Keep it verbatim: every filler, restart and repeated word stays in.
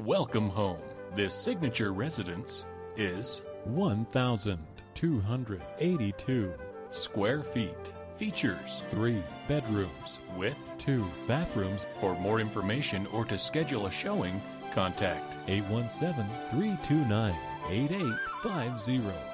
Welcome home. This signature residence is one thousand two hundred eighty-two square feet. Features three bedrooms with two bathrooms. For more information or to schedule a showing, contact eight one seven, three two nine, eight eight five zero.